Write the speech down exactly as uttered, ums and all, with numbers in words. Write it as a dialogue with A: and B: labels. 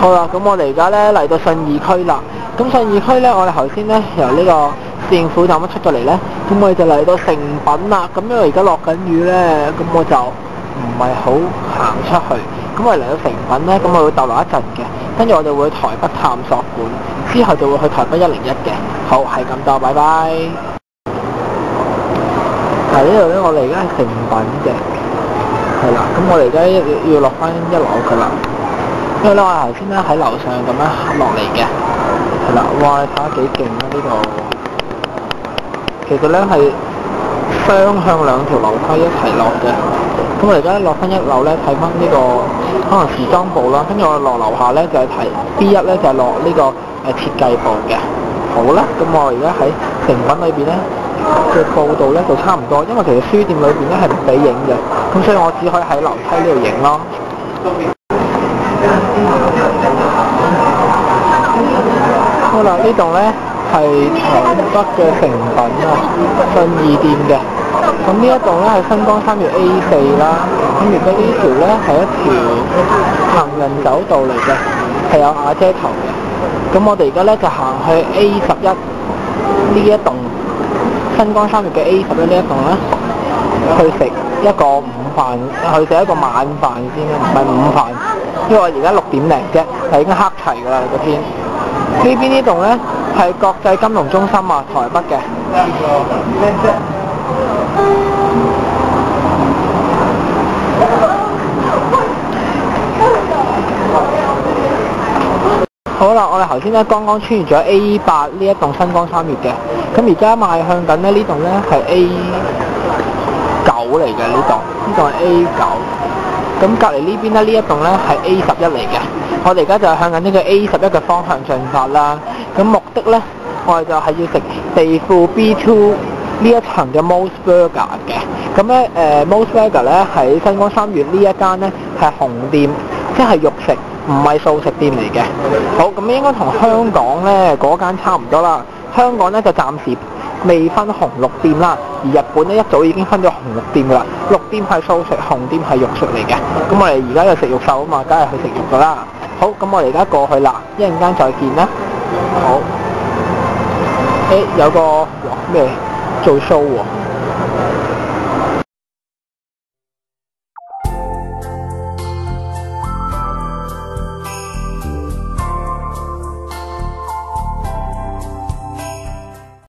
A: 好啦，咁我哋而家咧嚟到信義區啦。咁信義區咧，我哋頭先咧由呢個市政府站一出咗嚟咧，咁我哋就嚟到誠品啦。咁因為而家落緊雨咧，咁我就唔係好行出去。咁我哋嚟到誠品咧，咁我會逗留一陣嘅。跟住我哋會去台北探索館，之後就會去台北一零一嘅。好，係咁多，拜拜。嗱，呢度咧，我哋而家係誠品嘅，係啦。咁我哋而家要落翻一樓噶啦。因為咧，我頭先咧喺樓上咁樣落嚟嘅，係啦，哇！你睇下幾勁啊呢度！其實咧係雙向兩條樓梯一齊落嘅。咁我而家落翻一樓咧，睇翻呢個可能時裝部啦，跟住我落樓下咧就係睇 B 一咧就係落呢個誒設計部嘅。好啦，咁我而家喺誠品裏邊咧嘅報道咧就差唔多，因為其實書店裏邊咧係唔俾影嘅，咁所以我只可以喺樓梯呢度影咯。好啦，呢棟咧係台北嘅誠品啊，信義店嘅。咁呢一棟咧係新光三越 A 四啦。咁而家呢條咧係一條行人走道嚟嘅，係有瓦遮頭嘅。咁我哋而家咧就行去 A 十一呢一棟新光三越嘅 A 十一呢一棟咧，去食一個午飯，去食一個晚飯先啦，唔係午飯。因為我而家六點零啫，係已經黑齊㗎啦個天。呢邊呢棟咧係國際金融中心啊，台北嘅。好啦，我哋頭先咧剛剛穿越咗 A 八呢一棟新光三越嘅，咁而家邁向緊咧呢棟咧係 A 九嚟嘅呢棟，呢棟係 A 九。咁隔離呢邊咧，呢一棟咧係 A 十一嚟嘅。我哋而家就係向緊呢個 A 十一嘅方向進發啦。咁目的咧，我哋就係要食地庫 B 二 呢一層嘅 Mos Burger 嘅。咁咧誒 Mos Burger 咧喺新光三越呢一間咧係紅店，即係肉食，唔係素食店嚟嘅。好，咁應該同香港咧嗰間差唔多啦。香港咧就暫時未分紅綠店啦，而日本咧一早已經分咗紅綠店噶啦，綠店係素食，紅店係肉食嚟嘅。咁我哋而家又食肉獸啊嘛，梗係去食肉噶啦。好，咁我哋而家過去啦，一陣間再見啦。好，誒有個咩做 show 喎？